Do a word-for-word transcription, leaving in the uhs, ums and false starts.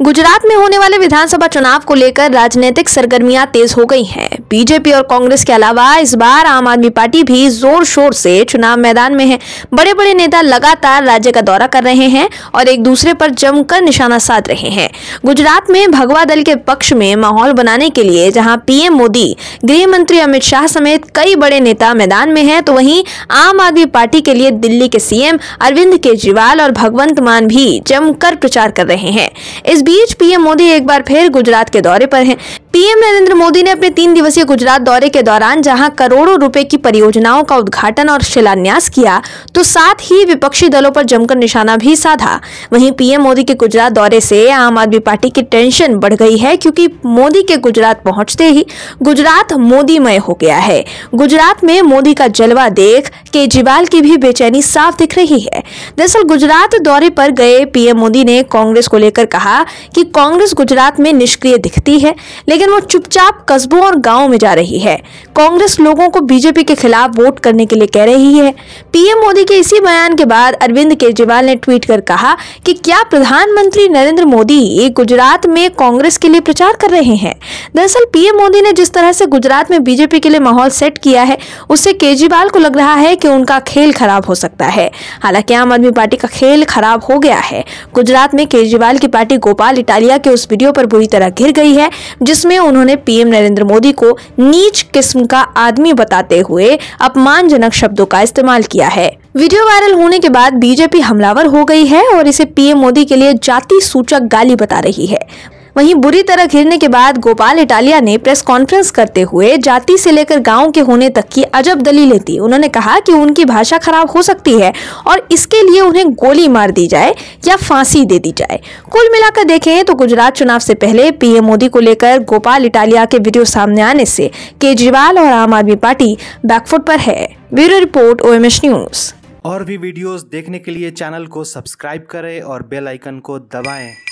गुजरात में होने वाले विधानसभा चुनाव को लेकर राजनीतिक सरगर्मियां तेज हो गई हैं। बीजेपी और कांग्रेस के अलावा इस बार आम आदमी पार्टी भी जोर शोर से चुनाव मैदान में है। बड़े बड़े नेता लगातार राज्य का दौरा कर रहे हैं और एक दूसरे पर जमकर निशाना साध रहे हैं। गुजरात में भगवा दल के पक्ष में माहौल बनाने के लिए जहां पीएम मोदी, गृह मंत्री अमित शाह समेत कई बड़े नेता मैदान में हैं, तो वहीं आम आदमी पार्टी के लिए दिल्ली के सीएम अरविंद केजरीवाल और भगवंत मान भी जमकर प्रचार कर रहे हैं। इस बीच पीएम मोदी एक बार फिर गुजरात के दौरे पर हैं। पीएम नरेंद्र मोदी ने अपने तीन दिवसीय गुजरात दौरे के दौरान जहां करोड़ों रुपए की परियोजनाओं का उद्घाटन और शिलान्यास किया, तो साथ ही विपक्षी दलों पर जमकर निशाना भी साधा। वहीं पीएम मोदी के गुजरात दौरे से आम आदमी पार्टी की टेंशन बढ़ गई है, क्योंकि मोदी के गुजरात पहुंचते ही गुजरात मोदीमय हो गया है। गुजरात में मोदी का जलवा देख केजरीवाल की भी बेचैनी साफ दिख रही है। दरअसल गुजरात दौरे पर गए पीएम मोदी ने कांग्रेस को लेकर कहा कि कांग्रेस गुजरात में निष्क्रिय दिखती है, लेकिन वो चुपचाप कस्बों और गांवों में जा रही है। कांग्रेस लोगों को बीजेपी के खिलाफ वोट करने के लिए कह रही है। पीएम मोदी के इसी बयान के बाद अरविंद केजरीवाल ने ट्वीट कर कहा कि क्या प्रधानमंत्री नरेंद्र मोदी गुजरात में कांग्रेस के लिए प्रचार कर रहे हैं। दरअसल पीएम मोदी ने जिस तरह से गुजरात में बीजेपी के लिए माहौल सेट किया है, उससे केजरीवाल को लग रहा है कि उनका खेल खराब हो सकता है। हालांकि आम आदमी पार्टी का खेल खराब हो गया है। गुजरात में केजरीवाल की पार्टी गोपाल इटालिया के उस वीडियो पर बुरी तरह घिर गई है, जिसमें उन्होंने पीएम नरेंद्र मोदी को नीच किस्म का आदमी बताते हुए अपमानजनक शब्दों का इस्तेमाल किया है। वीडियो वायरल होने के बाद बीजेपी हमलावर हो गई है और इसे पीएम मोदी के लिए जाति सूचक गाली बता रही है। वहीं बुरी तरह घिरने के बाद गोपाल इटालिया ने प्रेस कॉन्फ्रेंस करते हुए जाति से लेकर गांव के होने तक की अजब दलीलें दी। उन्होंने कहा कि उनकी भाषा खराब हो सकती है और इसके लिए उन्हें गोली मार दी जाए या फांसी दे दी जाए। कुल मिलाकर देखें तो गुजरात चुनाव से पहले पीएम मोदी को लेकर गोपाल इटालिया के वीडियो सामने आने से केजरीवाल और आम आदमी पार्टी बैकफुट पर है। Bureau report, OMH news. और भी वीडियोस देखने के लिए चैनल को सब्सक्राइब करें और बेल आइकन को दबाएं।